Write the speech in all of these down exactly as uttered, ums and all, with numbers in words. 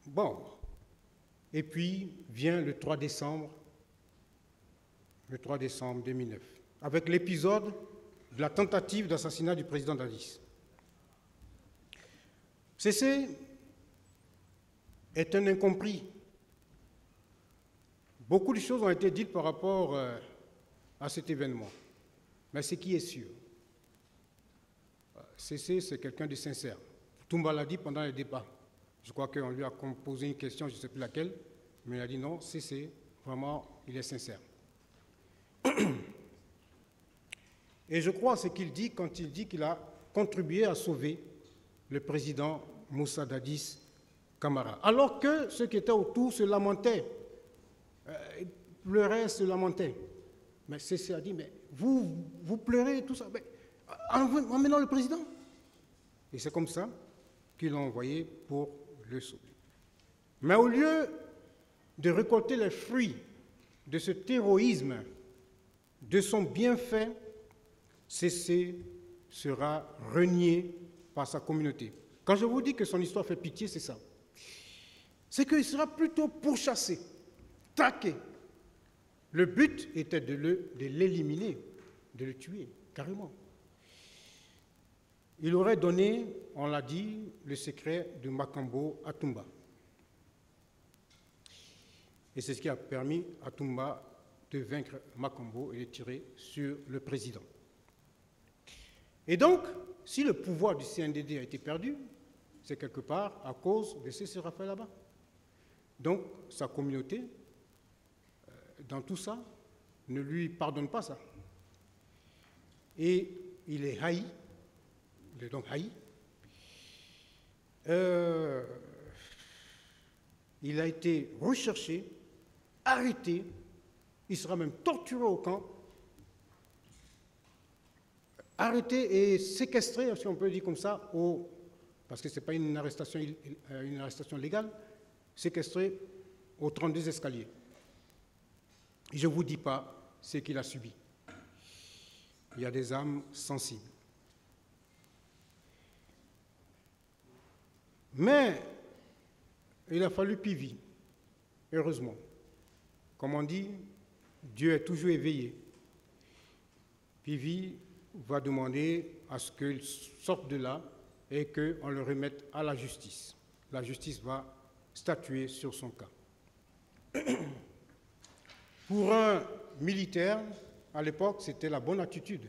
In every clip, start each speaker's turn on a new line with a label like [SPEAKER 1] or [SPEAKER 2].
[SPEAKER 1] Bon. Et puis vient le trois décembre, le trois décembre deux mille neuf, avec l'épisode de la tentative d'assassinat du président Dadis. Cessé est un incompris. Beaucoup de choses ont été dites par rapport euh, à cet événement. Mais ce qui est sûr, Cessé, c'est quelqu'un de sincère. Toumba l'a dit pendant les débats. Je crois qu'on lui a posé une question, je ne sais plus laquelle, mais il a dit non, Cessé, vraiment, il est sincère. Et je crois ce qu'il dit quand il dit qu'il a contribué à sauver le président Moussa Dadis Camara. Alors que ceux qui étaient autour se lamentaient, euh, pleuraient, se lamentaient. Mais Cessé a dit, mais vous, vous pleurez, tout ça, mais emmenons le président. Et c'est comme ça qu'ils l'ont envoyé pour le sauver. Mais au lieu de récolter les fruits de cet héroïsme, de son bienfait, Cessé sera renié par sa communauté. Quand je vous dis que son histoire fait pitié, c'est ça. C'est qu'il sera plutôt pourchassé, traqué. Le but était de l'éliminer, de, de le tuer, carrément. Il aurait donné, on l'a dit, le secret de Makambo à Toumba. Et c'est ce qui a permis à Toumba de vaincre Makambo et de tirer sur le président. Et donc, si le pouvoir du C N D D a été perdu, c'est quelque part à cause de Cessé Raphaël Aba. Donc, sa communauté, dans tout ça, ne lui pardonne pas ça. Et il est haï, il est donc haï. Euh, il a été recherché, arrêté, il sera même torturé au camp, arrêté et séquestré, si on peut le dire comme ça, au, parce que ce n'est pas une arrestation, une arrestation légale, séquestré aux trente-deux escaliers. Je ne vous dis pas ce qu'il a subi. Il y a des âmes sensibles. Mais il a fallu Pivi, heureusement. Comme on dit, Dieu est toujours éveillé. Pivi va demander à ce qu'il sorte de là et qu'on le remette à la justice. La justice va statuer sur son cas. Pour un militaire, à l'époque, c'était la bonne attitude.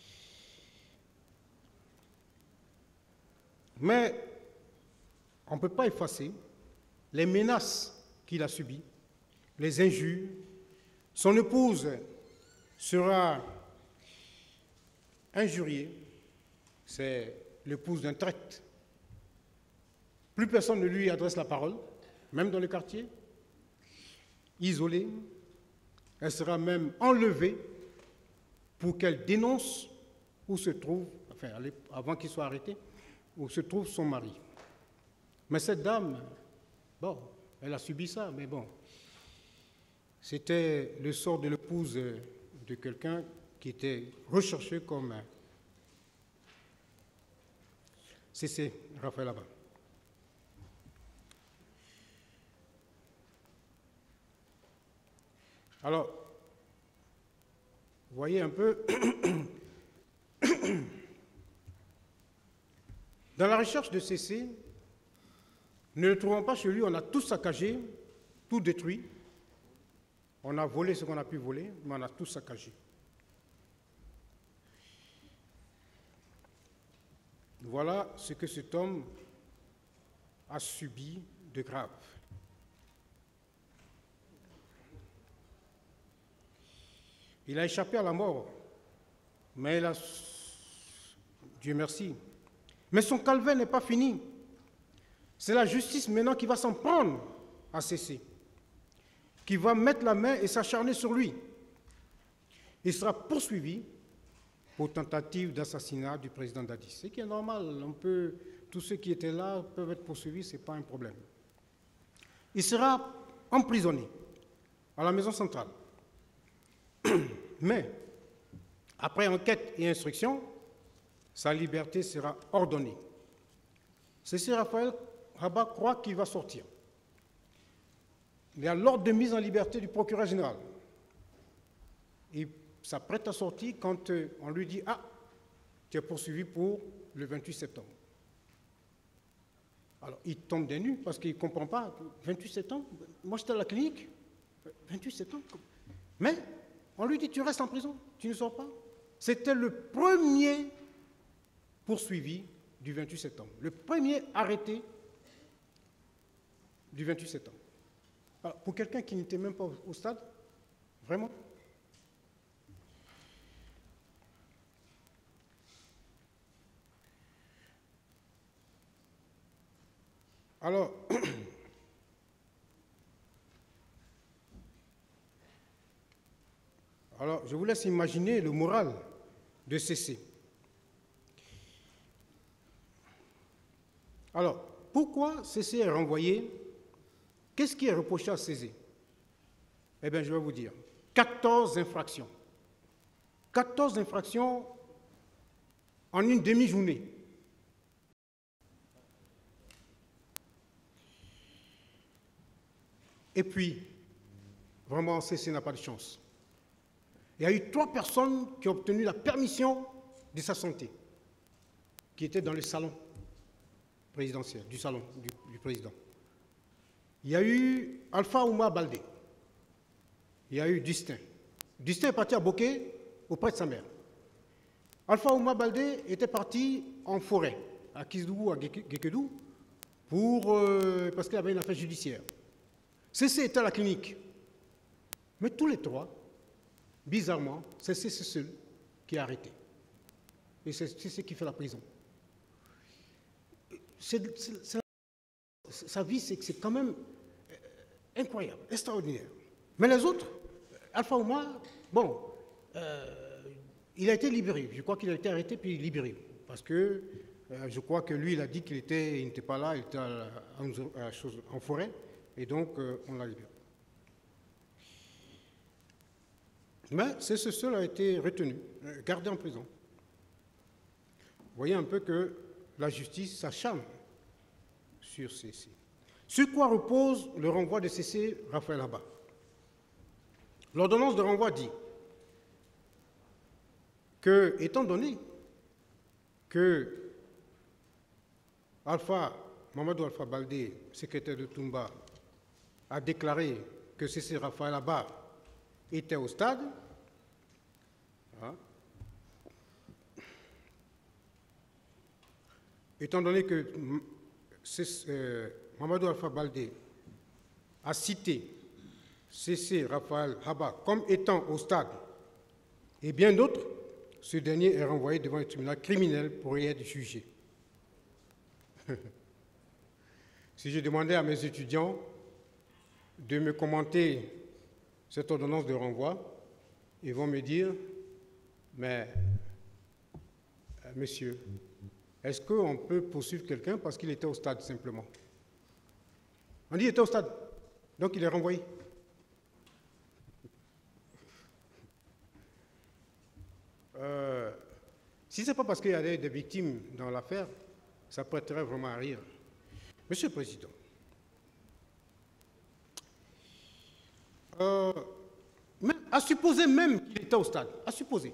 [SPEAKER 1] Mais on ne peut pas effacer les menaces qu'il a subies, les injures. Son épouse sera injuriée, c'est l'épouse d'un traître. Plus personne ne lui adresse la parole, même dans le quartier. Isolée, elle sera même enlevée pour qu'elle dénonce où se trouve, enfin, avant qu'il soit arrêté, où se trouve son mari. Mais cette dame, bon, elle a subi ça, mais bon, c'était le sort de l'épouse de quelqu'un qui était recherché comme Cessé Raphaël Aba. Alors, vous voyez un peu, dans la recherche de Cessé, ne le trouvons pas chez lui, on a tout saccagé, tout détruit. On a volé ce qu'on a pu voler, mais on a tout saccagé. Voilà ce que cet homme a subi de grave. Il a échappé à la mort, mais il a... Dieu merci. Mais son calvaire n'est pas fini. C'est la justice maintenant qui va s'en prendre à Cessé, qui va mettre la main et s'acharner sur lui. Il sera poursuivi pour tentative d'assassinat du président Dadis. Ce qui est normal, on peut, tous ceux qui étaient là peuvent être poursuivis, ce n'est pas un problème. Il sera emprisonné à la maison centrale. Mais, après enquête et instruction, sa liberté sera ordonnée. Cessé Raphaël Aba croit qu'il va sortir. il y a l'ordre de mise en liberté du procureur général. Il s'apprête à sortir quand euh, on lui dit « Ah, tu es poursuivi pour le vingt-huit septembre ». Alors, il tombe des nues parce qu'il ne comprend pas. vingt-huit septembre, moi j'étais à la clinique, vingt-huit septembre. Mais on lui dit « Tu restes en prison, tu ne sors pas ». C'était le premier poursuivi du vingt-huit septembre, le premier arrêté du vingt-huit septembre. Alors, pour quelqu'un qui n'était même pas au stade, vraiment. Alors, alors, je vous laisse imaginer le moral de Cessé. Alors, pourquoi Cessé est renvoyé? Qu'est-ce qui est reproché à Cessé? Eh bien, je vais vous dire. quatorze infractions. quatorze infractions en une demi-journée. Et puis, vraiment, Cessé n'a pas de chance. Il y a eu trois personnes qui ont obtenu la permission de sa santé, qui étaient dans le salon présidentiel, du salon du, du président. Il y a eu Alpha Oumar Baldé. Il y a eu Dustin. Dustin est parti à Bokeh auprès de sa mère. Alpha Oumar Baldé était parti en forêt, à Kisdougou, à Guékedou, pour, euh, parce qu'il avait une affaire judiciaire. Cessé était à la clinique. Mais tous les trois, bizarrement, Cessé, c'est seul qui est arrêté. Et c'est ce qui fait la prison. C'est, c'est, c'est, sa vie, c'est quand même incroyable, extraordinaire. Mais les autres, Alpha Oumar, bon, euh, il a été libéré. Je crois qu'il a été arrêté puis libéré. Parce que euh, je crois que lui, il a dit qu'il était, il n'était pas là, il était à, à, à, en forêt. Et donc, euh, on l'a libéré. Mais c'est ce seul a été retenu, gardé en prison. Vous voyez un peu que la justice s'acharne sur Cessé. Sur quoi repose le renvoi de Cessé Raphaël Haba? L'ordonnance de renvoi dit que, étant donné que Alpha, Mamadou Alpha Baldé, secrétaire de Toumba, a déclaré que Cessé Raphaël Haba était au stade, hein, étant donné que euh, Mamadou Alpha Baldé a cité Cessé Raphaël Haba comme étant au stade et bien d'autres, ce dernier est renvoyé devant le tribunal criminel pour y être jugé. Si je demandais à mes étudiants de me commenter cette ordonnance de renvoi, ils vont me dire, mais euh, monsieur, est-ce qu'on peut poursuivre quelqu'un parce qu'il était au stade simplement? On dit qu'il était au stade, donc il est renvoyé. Euh, si ce n'est pas parce qu'il y a des, des victimes dans l'affaire, ça prêterait vraiment à rire. Monsieur le Président, euh, à supposer même qu'il était au stade, à supposer.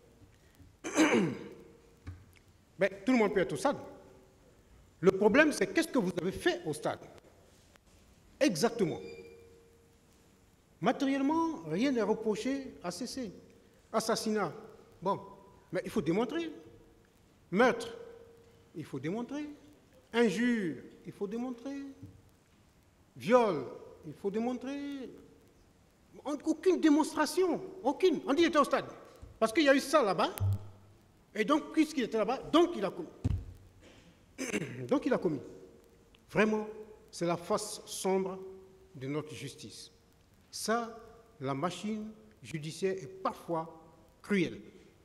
[SPEAKER 1] Mais tout le monde peut être au stade. Le problème, c'est qu'est-ce que vous avez fait au stade? Exactement. Matériellement, rien n'est reproché à Cessé. Assassinat, bon, mais il faut démontrer. Meurtre, il faut démontrer. Injure, il faut démontrer. Viol, il faut démontrer. Aucune démonstration, aucune. On dit qu'il était au stade. Parce qu'il y a eu ça là-bas. Et donc, puisqu'il était là-bas, donc il a commis. Donc il a commis. Vraiment, c'est la face sombre de notre justice. Ça, la machine judiciaire est parfois cruelle.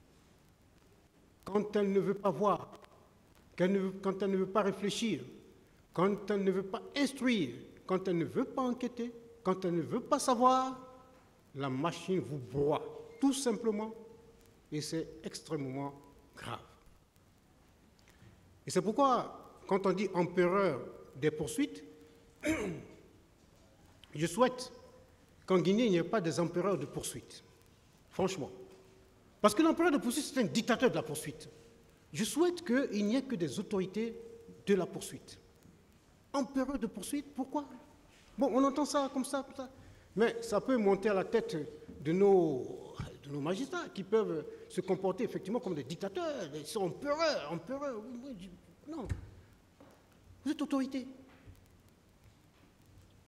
[SPEAKER 1] Quand elle ne veut pas voir, quand elle ne veut, quand elle ne veut pas réfléchir, quand elle ne veut pas instruire, quand elle ne veut pas enquêter, quand elle ne veut pas savoir, la machine vous broie, tout simplement, et c'est extrêmement grave. Et c'est pourquoi, quand on dit empereur des poursuites, Je souhaite qu'en Guinée, il n'y ait pas des empereurs de poursuite. Franchement. Parce que l'empereur de poursuite, c'est un dictateur de la poursuite. Je souhaite qu'il n'y ait que des autorités de la poursuite. Empereur de poursuite, pourquoi? Bon, on entend ça comme ça, comme ça. Mais ça peut monter à la tête de nos, de nos magistrats qui peuvent se comporter effectivement comme des dictateurs, ils sont empereurs, empereurs. Non. Vous êtes autorité.